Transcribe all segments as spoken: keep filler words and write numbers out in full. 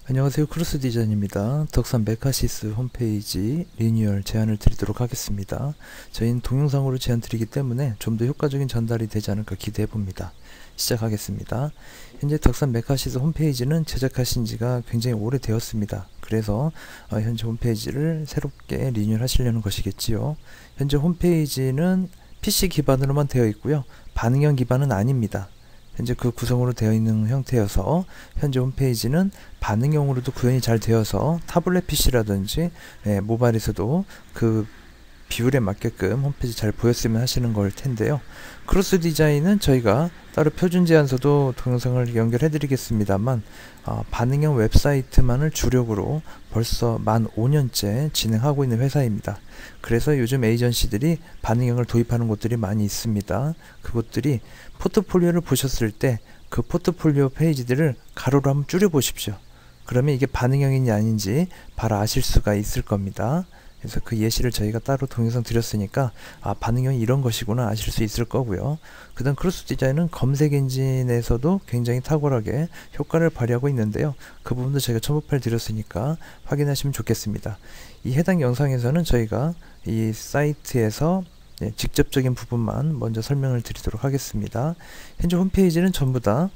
안녕하세요. 크루스 디자인입니다. 덕산 메카시스 홈페이지 리뉴얼 제안을 드리도록 하겠습니다. 저희는 동영상으로 제안 드리기 때문에 좀 더 효과적인 전달이 되지 않을까 기대해 봅니다. 시작하겠습니다. 현재 덕산 메카시스 홈페이지는 제작하신 지가 굉장히 오래되었습니다. 그래서 어, 현재 홈페이지를 새롭게 리뉴얼 하시려는 것이겠지요. 현재 홈페이지는 피씨 기반으로만 되어 있고요. 반응형 기반은 아닙니다. 현재 그 구성으로 되어 있는 형태여서 현재 홈페이지는 반응형으로도 구현이 잘 되어서 타블렛 피씨라든지 예, 모바일에서도 그 비율에 맞게끔 홈페이지 잘 보였으면 하시는 걸 텐데요. 크로스 디자인은 저희가 따로 표준 제안서도 동영상을 연결해 드리겠습니다만 어, 반응형 웹사이트만을 주력으로 벌써 만 오 년째 진행하고 있는 회사입니다. 그래서 요즘 에이전시들이 반응형을 도입하는 곳들이 많이 있습니다. 그곳들이 포트폴리오를 보셨을 때 그 포트폴리오 페이지들을 가로로 한번 줄여 보십시오. 그러면 이게 반응형인지 아닌지 바로 아실 수가 있을 겁니다. 그래서 그 예시를 저희가 따로 동영상 드렸으니까 아 반응형이 이런 것이구나 아실 수 있을 거고요. 그 다음 크로스 디자인은 검색 엔진에서도 굉장히 탁월하게 효과를 발휘하고 있는데요. 그 부분도 저희가 첨부파일 드렸으니까 확인하시면 좋겠습니다. 이 해당 영상에서는 저희가 이 사이트에서 예, 직접적인 부분만 먼저 설명을 드리도록 하겠습니다. 현재 홈페이지는 전부 다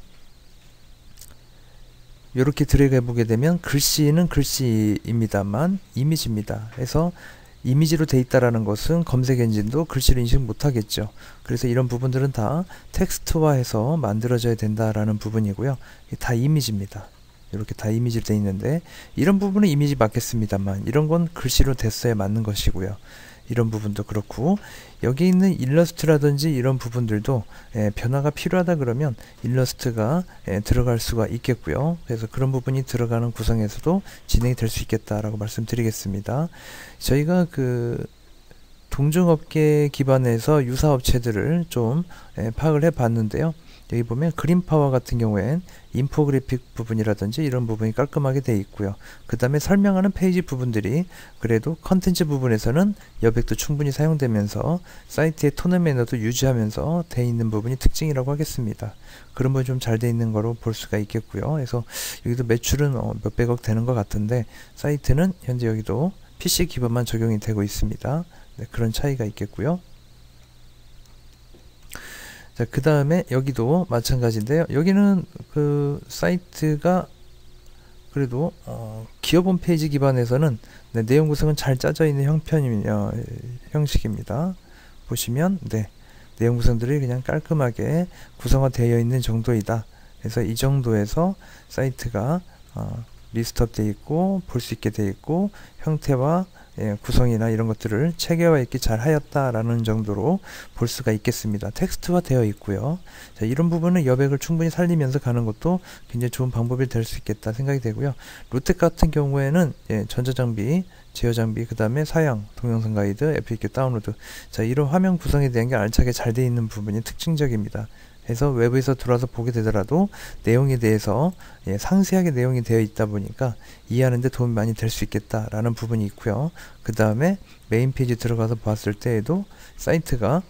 이렇게 들어가 보게 되면 글씨는 글씨입니다만 이미지입니다. 그래서 이미지로 돼 있다라는 것은 검색 엔진도 글씨를 인식 못하겠죠. 그래서 이런 부분들은 다 텍스트화해서 만들어져야 된다라는 부분이고요. 다 이미지입니다. 이렇게 다 이미지로 돼 있는데 이런 부분은 이미지 맞겠습니다만 이런 건 글씨로 됐어야 맞는 것이고요. 이런 부분도 그렇고 여기 있는 일러스트라든지 이런 부분들도 예, 변화가 필요하다 그러면 일러스트가 예, 들어갈 수가 있겠고요. 그래서 그런 부분이 들어가는 구성에서도 진행이 될 수 있겠다라고 말씀드리겠습니다. 저희가 그 동종업계 기반에서 유사업체들을 좀 예, 파악을 해 봤는데요. 여기 보면 그린파워 같은 경우엔 인포그래픽 부분이라든지 이런 부분이 깔끔하게 되어 있고요. 그 다음에 설명하는 페이지 부분들이 그래도 컨텐츠 부분에서는 여백도 충분히 사용되면서 사이트의 톤앤 매너도 유지하면서 되어 있는 부분이 특징이라고 하겠습니다. 그런 부분이 좀 잘 되어 있는 거로 볼 수가 있겠고요. 그래서 여기도 매출은 어 몇백억 되는 것 같은데 사이트는 현재 여기도 피씨 기반만 적용이 되고 있습니다. 네, 그런 차이가 있겠고요. 자, 그 다음에 여기도 마찬가지인데요. 여기는 그 사이트가 그래도 어, 기업 홈페이지 기반에서는 네, 내용 구성은 잘 짜져 있는 형편이 어, 형식입니다. 보시면 네, 내용 구성들이 그냥 깔끔하게 구성화되어 있는 정도이다. 그래서 이 정도에서 사이트가 어, 리스트업 되어 있고 볼 수 있게 되어 있고 형태와 예, 구성이나 이런 것들을 체계화 있게 잘 하였다라는 정도로 볼 수가 있겠습니다. 텍스트화 되어 있고요. 자, 이런 부분은 여백을 충분히 살리면서 가는 것도 굉장히 좋은 방법이 될 수 있겠다 생각이 되고요. 루텍 같은 경우에는 예, 전자장비, 제어장비, 그 다음에 사양, 동영상 가이드, 에프에이큐 다운로드, 자 이런 화면 구성에 대한 게 알차게 잘 되어 있는 부분이 특징적입니다. 그래서 외부에서 들어와서 보게 되더라도 내용에 대해서 예, 상세하게 내용이 되어 있다 보니까 이해하는 데 도움이 많이 될 수 있겠다라는 부분이 있고요. 그 다음에 메인 페이지 들어가서 봤을 때에도 사이트가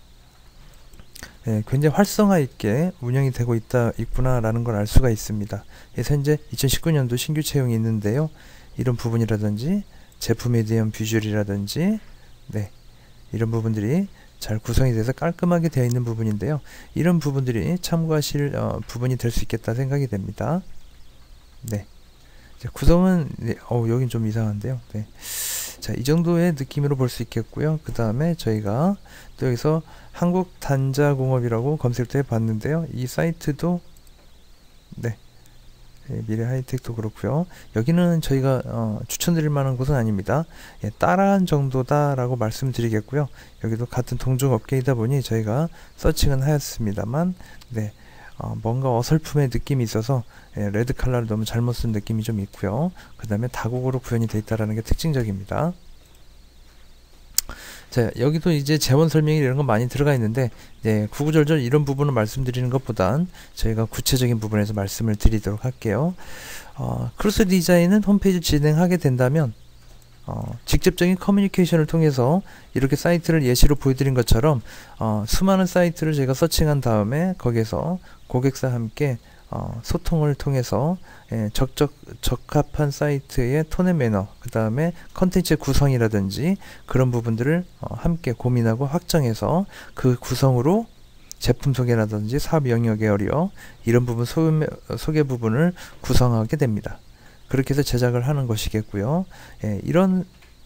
예, 굉장히 활성화 있게 운영이 되고 있다 있구나라는 걸 알 수가 있습니다. 그래서 현재 이천십구 년도 신규 채용이 있는데요. 이런 부분이라든지 제품에 대한 비주얼이라든지 네, 이런 부분들이 잘 구성이 돼서 깔끔하게 되어 있는 부분인데요. 이런 부분들이 참고하실 어, 부분이 될 수 있겠다 생각이 됩니다. 네. 자, 구성은 네, 어 여긴 좀 이상한데요. 네. 자, 이 정도의 느낌으로 볼 수 있겠고요. 그 다음에 저희가 또 여기서 한국단자공업이라고 검색도 해봤는데요. 이 사이트도 네. 예, 미래 하이텍도 그렇고요. 여기는 저희가 어, 추천드릴 만한 곳은 아닙니다. 예, 따라한 정도다 라고 말씀드리겠고요. 여기도 같은 동종업계이다 보니 저희가 서칭은 하였습니다만 네, 어, 뭔가 어설픔의 느낌이 있어서 예, 레드 컬러를 너무 잘못 쓴 느낌이 좀 있고요. 그 다음에 다국어로 구현이 되어 있다는 게 특징적입니다. 자, 여기도 이제 재원 설명이 이런 거 많이 들어가 있는데 네, 구구절절 이런 부분을 말씀드리는 것보단 저희가 구체적인 부분에서 말씀을 드리도록 할게요. 어, 크로스 디자인은 홈페이지 진행하게 된다면 어, 직접적인 커뮤니케이션을 통해서 이렇게 사이트를 예시로 보여드린 것처럼 어, 수많은 사이트를 제가 서칭한 다음에 거기에서 고객사와 함께 어, 소통을 통해서 예, 적적, 적합한 사이트의 톤 앤 매너, 그 다음에 컨텐츠 구성이라든지 그런 부분들을 어, 함께 고민하고 확정해서 그 구성으로 제품 소개라든지 사업 영역의 어려 이런 부분 소개, 소개 부분을 구성하게 됩니다. 그렇게 해서 제작을 하는 것이겠고요. 예, 이런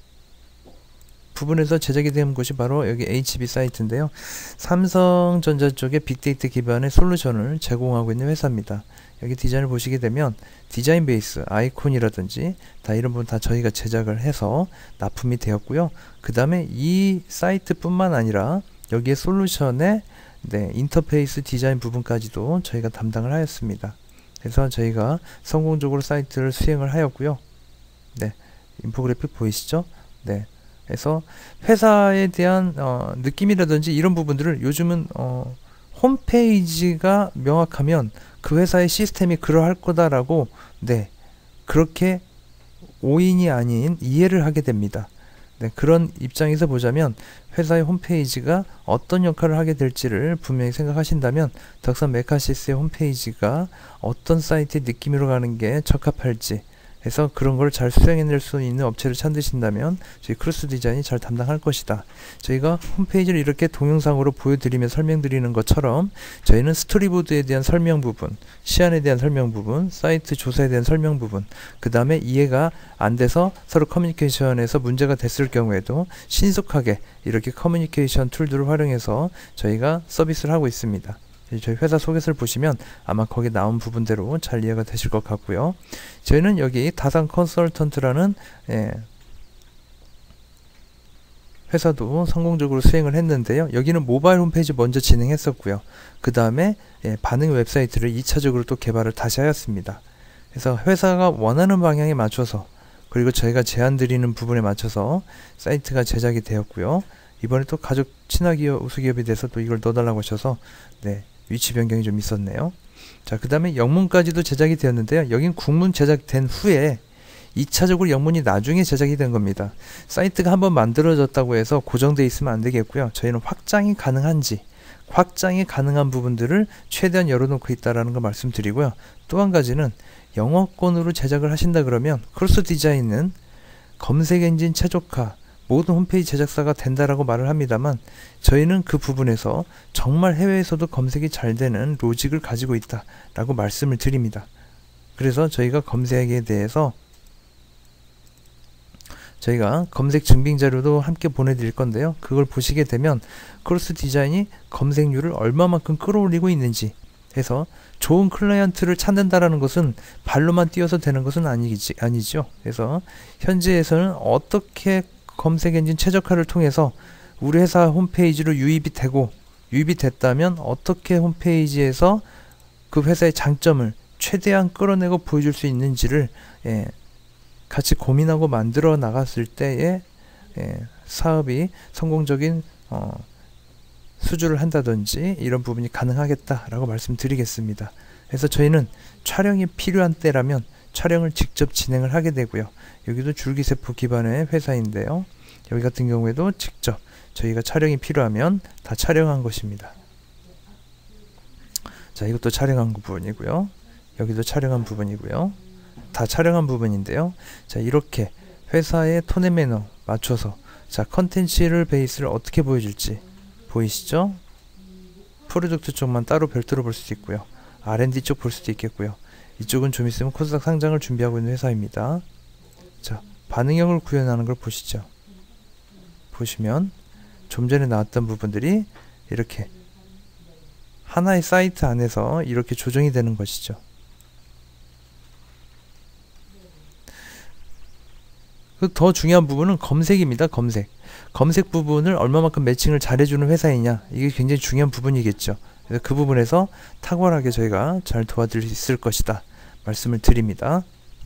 부분에서 제작이 된 곳이 바로 여기 에이치비 사이트인데요. 삼성전자 쪽에 빅데이터 기반의 솔루션을 제공하고 있는 회사입니다. 여기 디자인을 보시게 되면 디자인 베이스, 아이콘이라든지 다 이런 부분 다 저희가 제작을 해서 납품이 되었고요. 그 다음에 이 사이트뿐만 아니라 여기에 솔루션의 네, 인터페이스 디자인 부분까지도 저희가 담당을 하였습니다. 그래서 저희가 성공적으로 사이트를 수행을 하였고요. 네, 인포그래픽 보이시죠? 네. 그래서 회사에 대한 어, 느낌이라든지 이런 부분들을 요즘은 어, 홈페이지가 명확하면 그 회사의 시스템이 그러할 거다라고 네 그렇게 오인이 아닌 이해를 하게 됩니다. 네, 그런 입장에서 보자면 회사의 홈페이지가 어떤 역할을 하게 될지를 분명히 생각하신다면 덕선 메카시스의 홈페이지가 어떤 사이트의 느낌으로 가는 게 적합할지 해서 그런 걸 잘 수행해낼 수 있는 업체를 찾으신다면 저희 크로스 디자인이 잘 담당할 것이다. 저희가 홈페이지를 이렇게 동영상으로 보여드리며 설명드리는 것처럼 저희는 스토리보드에 대한 설명 부분, 시안에 대한 설명 부분, 사이트 조사에 대한 설명 부분, 그 다음에 이해가 안 돼서 서로 커뮤니케이션에서 문제가 됐을 경우에도 신속하게 이렇게 커뮤니케이션 툴들을 활용해서 저희가 서비스를 하고 있습니다. 저희 회사 소개서를 보시면 아마 거기에 나온 부분대로 잘 이해가 되실 것 같고요. 저희는 여기 다산 컨설턴트라는 예, 회사도 성공적으로 수행을 했는데요. 여기는 모바일 홈페이지 먼저 진행했었고요. 그 다음에 예, 반응 웹사이트를 이 차적으로 또 개발을 다시 하였습니다. 그래서 회사가 원하는 방향에 맞춰서 그리고 저희가 제안 드리는 부분에 맞춰서 사이트가 제작이 되었고요. 이번에 또 가족 친화기업 우수기업이 돼서 또 이걸 넣어달라고 하셔서 네, 위치 변경이 좀 있었네요. 자, 그 다음에 영문까지도 제작이 되었는데요. 여긴 국문 제작된 후에 이 차적으로 영문이 나중에 제작이 된 겁니다. 사이트가 한번 만들어졌다고 해서 고정되어 있으면 안 되겠고요. 저희는 확장이 가능한지 확장이 가능한 부분들을 최대한 열어놓고 있다는 거 말씀드리고요. 또 한 가지는 영어권으로 제작을 하신다 그러면 크로스 디자인은 검색 엔진 최적화 모든 홈페이지 제작사가 된다라고 말을 합니다만 저희는 그 부분에서 정말 해외에서도 검색이 잘 되는 로직을 가지고 있다라고 말씀을 드립니다. 그래서 저희가 검색에 대해서 저희가 검색 증빙 자료도 함께 보내드릴 건데요. 그걸 보시게 되면 크로스 디자인이 검색률을 얼마만큼 끌어올리고 있는지 해서 좋은 클라이언트를 찾는다라는 것은 발로만 뛰어서 되는 것은 아니지, 아니죠. 그래서 현재에서는 어떻게 검색 엔진 최적화를 통해서 우리 회사 홈페이지로 유입이 되고 유입이 됐다면 어떻게 홈페이지에서 그 회사의 장점을 최대한 끌어내고 보여줄 수 있는지를 예, 같이 고민하고 만들어 나갔을 때에 예, 사업이 성공적인 어, 수주를 한다든지 이런 부분이 가능하겠다라고 말씀드리겠습니다. 그래서 저희는 촬영이 필요한 때라면 촬영을 직접 진행을 하게 되고요. 여기도 줄기세포 기반의 회사인데요. 여기 같은 경우에도 직접 저희가 촬영이 필요하면 다 촬영한 것입니다. 자, 이것도 촬영한 부분이고요. 여기도 촬영한 부분이고요. 다 촬영한 부분인데요. 자, 이렇게 회사의 톤 앤 매너 맞춰서 자, 컨텐츠를 베이스를 어떻게 보여줄지 보이시죠? 프로젝트 쪽만 따로 별도로 볼 수도 있고요. 알 앤 디 쪽 볼 수도 있겠고요. 이쪽은 좀 있으면 코스닥 상장을 준비하고 있는 회사입니다. 자, 반응형을 구현하는 걸 보시죠. 보시면 좀 전에 나왔던 부분들이 이렇게 하나의 사이트 안에서 이렇게 조정이 되는 것이죠. 더 중요한 부분은 검색입니다. 검색. 검색 부분을 얼마만큼 매칭을 잘해주는 회사이냐, 이게 굉장히 중요한 부분이겠죠. 그래서 그 부분에서 탁월하게 저희가 잘 도와드릴 수 있을 것이다 말씀을 드립니다.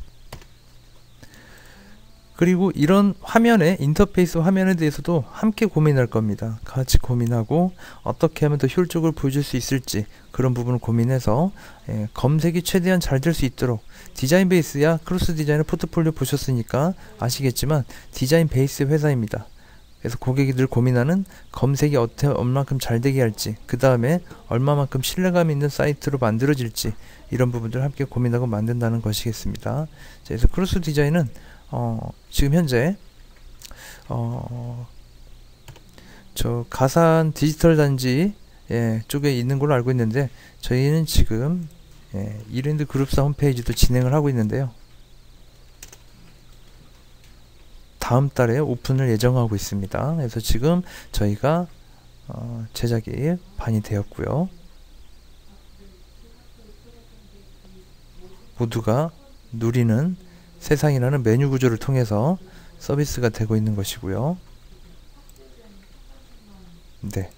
그리고 이런 화면에 인터페이스 화면에 대해서도 함께 고민할 겁니다. 같이 고민하고 어떻게 하면 더 효율적으로 보여줄 수 있을지 그런 부분을 고민해서 예, 검색이 최대한 잘 될 수 있도록 디자인 베이스야 크로스 디자인의 포트폴리오 보셨으니까 아시겠지만 디자인 베이스 회사입니다. 그래서 고객이 늘 고민하는 검색이 어떻게 얼만큼 잘 되게 할지, 그 다음에 얼마만큼 신뢰감 있는 사이트로 만들어질지, 이런 부분들을 함께 고민하고 만든다는 것이겠습니다. 자, 그래서 크로스 디자인은 어, 지금 현재 어, 저 가산 디지털 단지 예, 쪽에 있는 걸로 알고 있는데, 저희는 지금 예, 이랜드 그룹사 홈페이지도 진행을 하고 있는데요. 다음 달에 오픈을 예정하고 있습니다. 그래서 지금 저희가 어, 제작이 반이 되었고요. 모두가 누리는 세상이라는 메뉴 구조를 통해서 서비스가 되고 있는 것이고요. 네.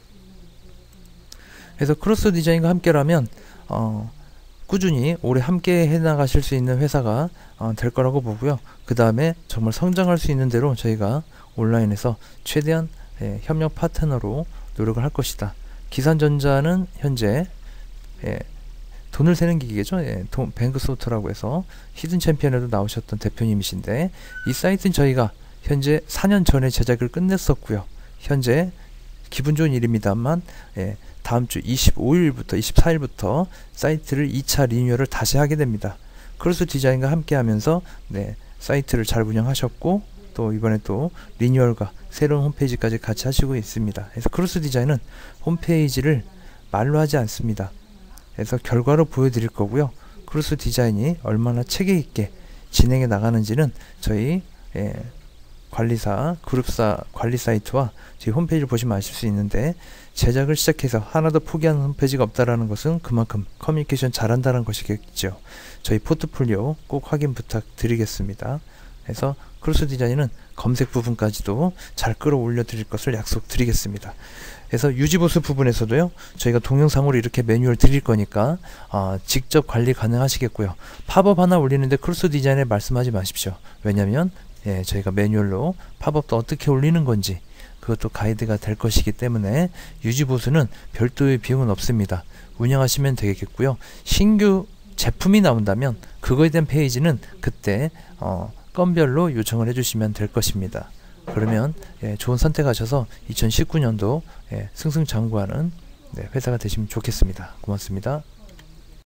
그래서 크로스 디자인과 함께라면 어, 꾸준히 오래 함께 해나가실 수 있는 회사가 어, 될 거라고 보고요. 그 다음에 정말 성장할 수 있는 대로 저희가 온라인에서 최대한 예, 협력 파트너로 노력을 할 것이다. 기산전자는 현재 예, 돈을 세는 기계죠. 예, 돈, 뱅크소프트라고 해서 히든 챔피언에도 나오셨던 대표님이신데, 이 사이트는 저희가 현재 사 년 전에 제작을 끝냈었고요. 현재 기분 좋은 일입니다만 예, 다음 주 이십오 일부터 이십사 일부터 사이트를 이 차 리뉴얼을 다시 하게 됩니다. 크로스 디자인과 함께 하면서 네, 사이트를 잘 운영하셨고, 또 이번에 또 리뉴얼과 새로운 홈페이지까지 같이 하시고 있습니다. 그래서 크로스 디자인은 홈페이지를 말로 하지 않습니다. 그래서 결과로 보여드릴 거고요. 크로스 디자인이 얼마나 체계 있게 진행해 나가는지는 저희 예, 관리사, 그룹사 관리 사이트와 저희 홈페이지를 보시면 아실 수 있는데, 제작을 시작해서 하나도 포기하는 홈페이지가 없다라는 것은 그만큼 커뮤니케이션 잘한다는 것이겠죠. 저희 포트폴리오 꼭 확인 부탁드리겠습니다. 그래서 크로스 디자인은 검색 부분까지도 잘 끌어올려 드릴 것을 약속드리겠습니다. 그래서 유지보수 부분에서도요, 저희가 동영상으로 이렇게 매뉴얼 드릴 거니까 어, 직접 관리 가능하시겠고요. 팝업 하나 올리는데 크로스 디자인에 말씀하지 마십시오. 왜냐면 예, 저희가 매뉴얼로 팝업도 어떻게 올리는 건지 그것도 가이드가 될 것이기 때문에 유지보수는 별도의 비용은 없습니다. 운영하시면 되겠고요. 신규 제품이 나온다면 그거에 대한 페이지는 그때 어, 건별로 요청을 해주시면 될 것입니다. 그러면 예, 좋은 선택하셔서 이천십구 년도 예, 승승장구하는 네, 회사가 되시면 좋겠습니다. 고맙습니다.